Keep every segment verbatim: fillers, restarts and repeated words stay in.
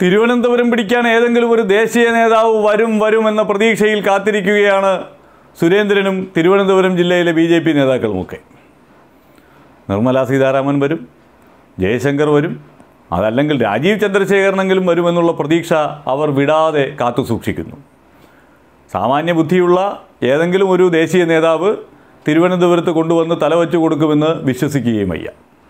തിരുവനന്തപുരം പിടിക്കാൻ ഏതെങ്കിലും ഒരു ദേശീയ നേതാവ് വരും വരും എന്ന പ്രതീക്ഷയിൽ കാത്തിരിക്കുകയാണ് സുരേന്ദ്രനും തിരുവനന്തപുരം ജില്ലയിലെ ബി ജെ പി നേതാക്കളുമൊക്കെ. നിർമ്മല സീതാരാമൻ വരും, ജയശങ്കർ വരും, അതല്ലെങ്കിൽ രാജീവ് ചന്ദ്രശേഖരനെങ്കിലും വരുമെന്നുള്ള പ്രതീക്ഷ അവർ വിടാതെ കാത്തു സൂക്ഷിക്കുന്നു. സാമാന്യ ബുദ്ധിയുള്ള ഏതെങ്കിലും ഒരു ദേശീയ നേതാവ് തിരുവനന്തപുരത്ത് കൊണ്ടുവന്ന് തലവച്ചു കൊടുക്കുമെന്ന് വിശ്വസിക്കുകയും വയ്യ.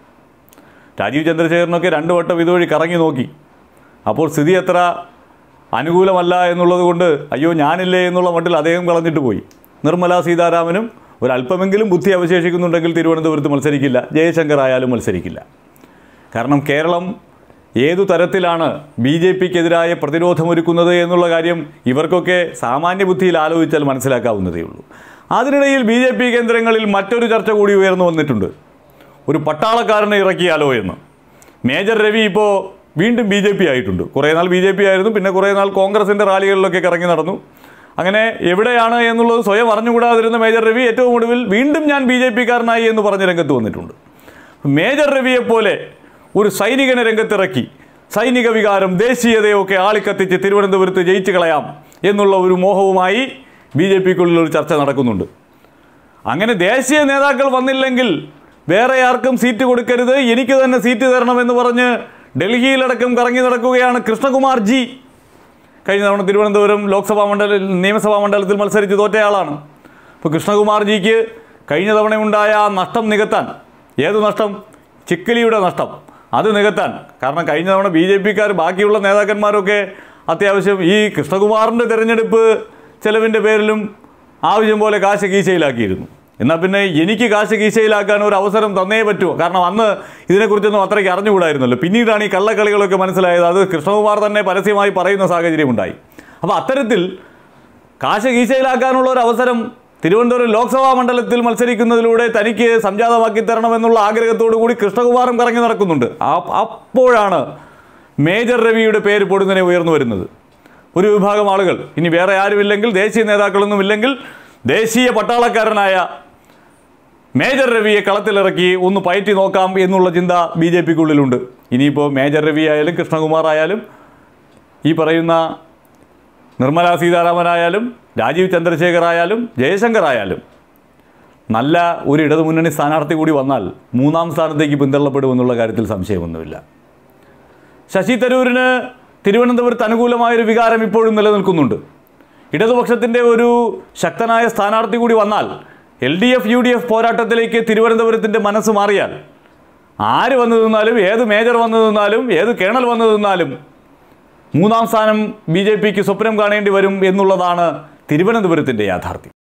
രാജീവ് ചന്ദ്രശേഖരനൊക്കെ രണ്ടു വട്ടം ഇതുവഴി കറങ്ങി നോക്കി. അപ്പോൾ സ്ഥിതി എത്ര അനുകൂലമല്ല എന്നുള്ളത് കൊണ്ട് അയ്യോ ഞാനില്ലേ എന്നുള്ള മട്ടിൽ അദ്ദേഹം കളഞ്ഞിട്ട് പോയി. നിർമ്മല സീതാരാമനും ഒരല്പമെങ്കിലും ബുദ്ധി അവശേഷിക്കുന്നുണ്ടെങ്കിൽ തിരുവനന്തപുരത്ത് മത്സരിക്കില്ല, ജയശങ്കർ ആയാലും മത്സരിക്കില്ല. കാരണം കേരളം ഏതു തരത്തിലാണ് ബി ജെ പിക്കെതിരായ പ്രതിരോധമൊരുക്കുന്നത് എന്നുള്ള കാര്യം ഇവർക്കൊക്കെ സാമാന്യ ബുദ്ധിയിൽ ആലോചിച്ചാൽ മനസ്സിലാക്കാവുന്നതേ ഉള്ളൂ. അതിനിടയിൽ ബി ജെ പി കേന്ദ്രങ്ങളിൽ മറ്റൊരു ചർച്ച കൂടി ഉയർന്നു വന്നിട്ടുണ്ട്. ഒരു പട്ടാളക്കാരനെ ഇറക്കിയാലോ എന്ന്. മേജർ രവി ഇപ്പോൾ വീണ്ടും ബി ജെ പി ആയിട്ടുണ്ട്. കുറേ നാൾ ബി ജെ പി ആയിരുന്നു, പിന്നെ കുറേ നാൾ കോൺഗ്രസിൻ്റെ റാലികളിലൊക്കെ കറങ്ങി നടന്നു. അങ്ങനെ എവിടെയാണ് എന്നുള്ളത് സ്വയം അറിഞ്ഞുകൂടാതിരുന്ന മേജർ രവി ഏറ്റവും ഒടുവിൽ വീണ്ടും ഞാൻ ബി ജെ പിക്കാരനായി എന്ന് പറഞ്ഞ് രംഗത്ത് വന്നിട്ടുണ്ട്. മേജർ രവിയെപ്പോലെ ഒരു സൈനികനെ രംഗത്തിറക്കി സൈനിക വികാരം ദേശീയതയൊക്കെ ആളിക്കത്തിച്ച് തിരുവനന്തപുരത്ത് ജയിച്ചു കളയാം എന്നുള്ള ഒരു മോഹവുമായി ബി ജെ പിക്കുള്ളിൽ ഒരു ചർച്ച നടക്കുന്നുണ്ട്. അങ്ങനെ ദേശീയ നേതാക്കൾ വന്നില്ലെങ്കിൽ വേറെ ആർക്കും സീറ്റ് കൊടുക്കരുത്, എനിക്ക് തന്നെ സീറ്റ് തരണമെന്ന് പറഞ്ഞ് ഡൽഹിയിലടക്കം കറങ്ങി നടക്കുകയാണ് കൃഷ്ണകുമാർ ജി. കഴിഞ്ഞ തവണ തിരുവനന്തപുരം ലോക്സഭാ മണ്ഡല നിയമസഭാ മണ്ഡലത്തിൽ മത്സരിച്ച് തോറ്റയാളാണ്. അപ്പോൾ കൃഷ്ണകുമാർ ജിക്ക് കഴിഞ്ഞ തവണയുണ്ടായ ആ നഷ്ടം നികത്താൻ, ഏത് നഷ്ടം? ചിക്കലിയുടെ നഷ്ടം, അത് നികത്താൻ. കാരണം കഴിഞ്ഞ തവണ ബി ജെ പിക്കാർ ബാക്കിയുള്ള നേതാക്കന്മാരൊക്കെ അത്യാവശ്യം ഈ കൃഷ്ണകുമാറിൻ്റെ തിരഞ്ഞെടുപ്പ് ചെലവിൻ്റെ പേരിലും ആവശ്യം പോലെ കാശ് കീശയിലാക്കിയിരുന്നു. എന്നാൽ പിന്നെ എനിക്ക് കാശ് കീശയിലാക്കാൻ ഒരു അവസരം തന്നേ പറ്റുമോ? കാരണം അന്ന് ഇതിനെക്കുറിച്ചൊന്നും അത്രയ്ക്ക് അറിഞ്ഞുകൂടായിരുന്നല്ലോ. പിന്നീടാണ് ഈ കള്ളക്കളികളൊക്കെ മനസ്സിലായത്. അത് കൃഷ്ണകുമാർ തന്നെ പരസ്യമായി പറയുന്ന സാഹചര്യമുണ്ടായി. അപ്പോൾ അത്തരത്തിൽ കാശ് കീശയിലാക്കാനുള്ള ഒരു അവസരം തിരുവനന്തപുരം ലോക്സഭാ മണ്ഡലത്തിൽ മത്സരിക്കുന്നതിലൂടെ തനിക്ക് സംജാതമാക്കി തരണമെന്നുള്ള ആഗ്രഹത്തോടു കൂടി കൃഷ്ണകുമാറും കറങ്ങി നടക്കുന്നുണ്ട്. അപ്പോഴാണ് മേജർ രവിയുടെ പേര് പൊടുന്നനെ ഉയർന്നു വരുന്നത്. ഒരു വിഭാഗം ആളുകൾ, ഇനി വേറെ ആരുമില്ലെങ്കിൽ, ദേശീയ നേതാക്കളൊന്നും ഇല്ലെങ്കിൽ, ദേശീയ പട്ടാളക്കാരനായ മേജർ രവിയെ കളത്തിലിറക്കി ഒന്ന് പയറ്റി നോക്കാം എന്നുള്ള ചിന്ത ബി ജെ പിക്കുള്ളിലുണ്ട്. ഇനിയിപ്പോൾ മേജർ രവി ആയാലും കൃഷ്ണകുമാർ ആയാലും ഈ പറയുന്ന നിർമ്മല സീതാരാമനായാലും രാജീവ് ചന്ദ്രശേഖർ ആയാലും ജയശങ്കർ ആയാലും നല്ല ഒരു ഇടതുമുന്നണി സ്ഥാനാർത്ഥി കൂടി വന്നാൽ മൂന്നാം സ്ഥാനത്തേക്ക് പിന്തള്ളപ്പെടുമെന്നുള്ള കാര്യത്തിൽ സംശയമൊന്നുമില്ല. ശശി തരൂരിന് തിരുവനന്തപുരത്ത് അനുകൂലമായൊരു വികാരം ഇപ്പോഴും നിലനിൽക്കുന്നുണ്ട്. ഇടതുപക്ഷത്തിൻ്റെ ഒരു ശക്തനായ സ്ഥാനാർത്ഥി കൂടി വന്നാൽ L D F U D F പോരാട്ടത്തിലേക്ക് തിരുവനന്തപുരത്തിൻ്റെ മനസ്സ് മാറിയാൽ ആര് വന്നു നിന്നാലും, ഏത് മേജർ വന്നു നിന്നാലും, ഏത് കേണൽ വന്നു നിന്നാലും മൂന്നാം സ്ഥാനം ബി ജെ പിക്ക് സ്വപ്നം കാണേണ്ടി വരും എന്നുള്ളതാണ് തിരുവനന്തപുരത്തിൻ്റെ യാഥാർത്ഥ്യം.